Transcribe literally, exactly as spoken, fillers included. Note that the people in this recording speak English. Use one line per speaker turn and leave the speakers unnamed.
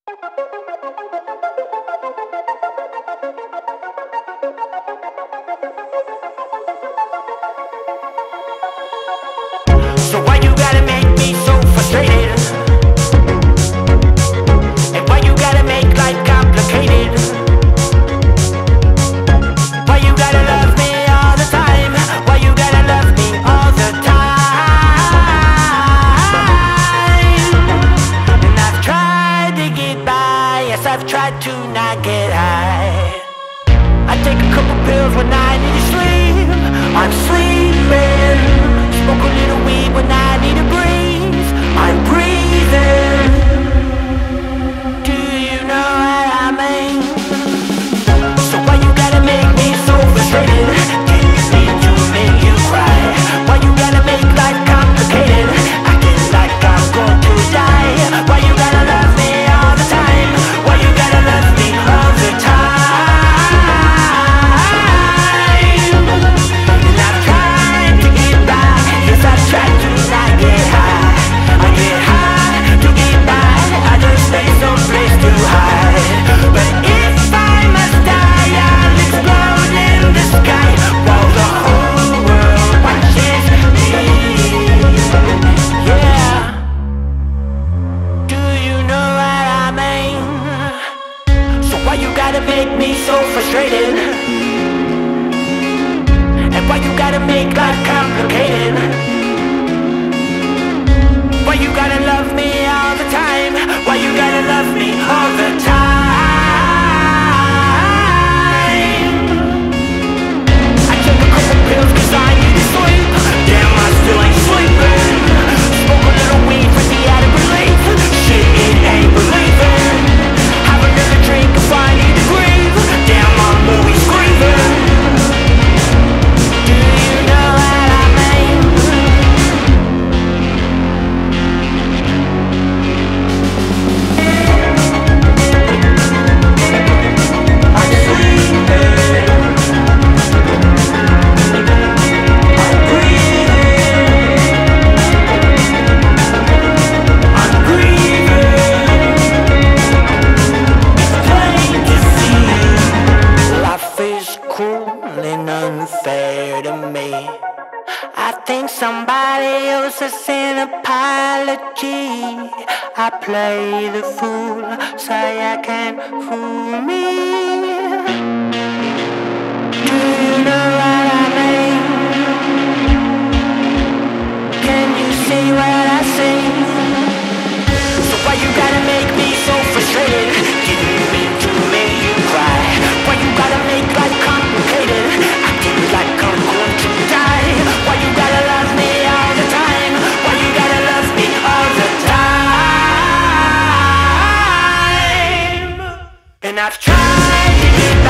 So why you gotta make me so frustrated? And why you gotta make life complicated? Why you gotta love me all the time? Why you gotta love me all the time? And I've tried to get by, yes, I've tried to not get high. I take a couple pills when I need to sleep. I'm sleeping. Smoke a little weed when I need to breathe. I'm breathing. Do you know what I mean? So why you gotta make me so frustrated? Didn't mean to make you cry. Why you gotta make life complicated? Acting like I'm going to die. Why you gotta love me all the time? Why you gotta love me all the time? Why you gotta make me so frustrated? And why you gotta make life complicated? Why you gotta love me all the time? Why you gotta love me all the time? I took a couple pills cause I need to sleep. Damn, I still ain't sleeping. Smoke a little weed for the added relief. Shit, it ain't believing. Have another drink if I need to breathe. Damn, I'm always grieving. Do you know what I mean? I'm sleeping. I'm breathing. I'm grieving. Life is cruel and unfair to me. I think somebody owes us an apology. I play the fool, say I can't fool me. Do you know what I mean? Can you see what I see? So why you gotta make me so frustrated? Didn't mean to make you cry. Why you gotta make life complicated? Acting like I'm going to die. Why you gotta love me all the time? Why you gotta love me all the time? And I've tried to get back.